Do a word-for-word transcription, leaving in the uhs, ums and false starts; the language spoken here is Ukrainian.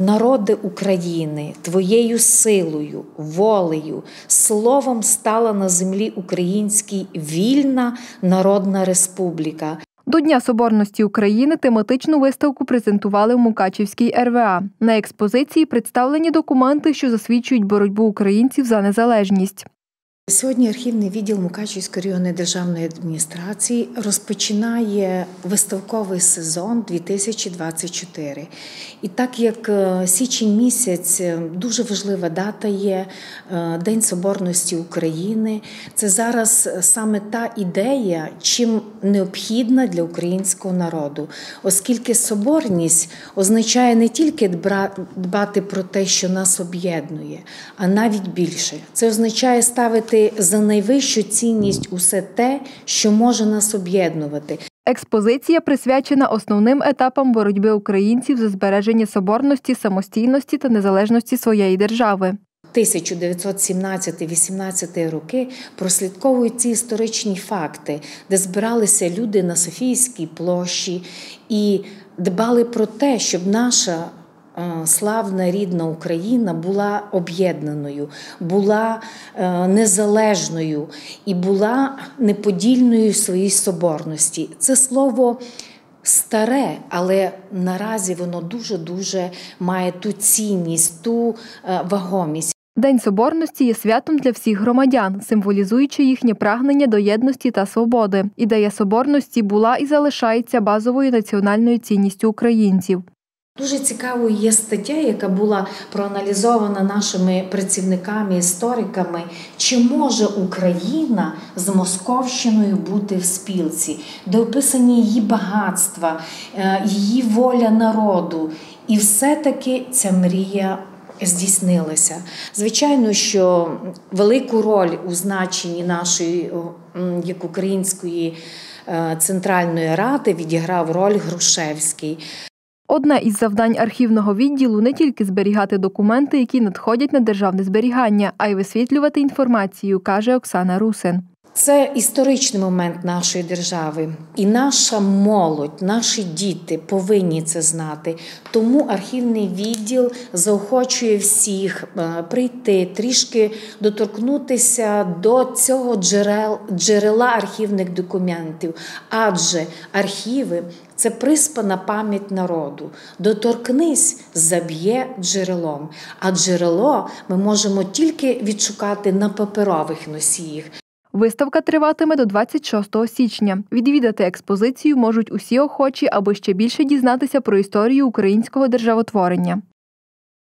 Народи України, твоєю силою, волею, словом стала на землі українській вільна народна республіка. До Дня Соборності України тематичну виставку презентували в Мукачівській ер ве а. На експозиції представлені документи, що засвідчують боротьбу українців за незалежність. Сьогодні архівний відділ Мукачівської районної державної адміністрації розпочинає виставковий сезон дві тисячі двадцять чотири. І так як січень місяць дуже важлива дата є, День Соборності України, це зараз саме та ідея, чим необхідна для українського народу. Оскільки соборність означає не тільки дбати про те, що нас об'єднує, а навіть більше. Це означає ставити за найвищу цінність усе те, що може нас об'єднувати. Експозиція присвячена основним етапам боротьби українців за збереження соборності, самостійності та незалежності своєї держави. тисяча дев'ятсот сімнадцятий - вісімнадцятий роки прослідковують ці історичні факти, де збиралися люди на Софійській площі і дбали про те, щоб наша славна рідна Україна була об'єднаною, була незалежною і була неподільною в своїй соборності. Це слово старе, але наразі воно дуже-дуже має ту цінність, ту вагомість. День Соборності є святом для всіх громадян, символізуючи їхнє прагнення до єдності та свободи. Ідея соборності була і залишається базовою національною цінністю українців. Дуже цікавою є стаття, яка була проаналізована нашими працівниками, істориками, чи може Україна з Московщиною бути в спілці, де описані її багатства, її воля народу. І все-таки ця мрія здійснилася. Звичайно, що велику роль у значенні нашої, як Української Центральної Ради, відіграв роль Грушевський. Одне із завдань архівного відділу – не тільки зберігати документи, які надходять на державне зберігання, а й висвітлювати інформацію, каже Оксана Русин. Це історичний момент нашої держави. І наша молодь, наші діти повинні це знати. Тому архівний відділ заохочує всіх прийти, трішки доторкнутися до цього джерел, джерела архівних документів. Адже архіви – це приспана пам'ять народу. Доторкнись, заб'є джерелом. А джерело ми можемо тільки відшукати на паперових носіях. Виставка триватиме до двадцять шостого січня. Відвідати експозицію можуть усі охочі, аби ще більше дізнатися про історію українського державотворення.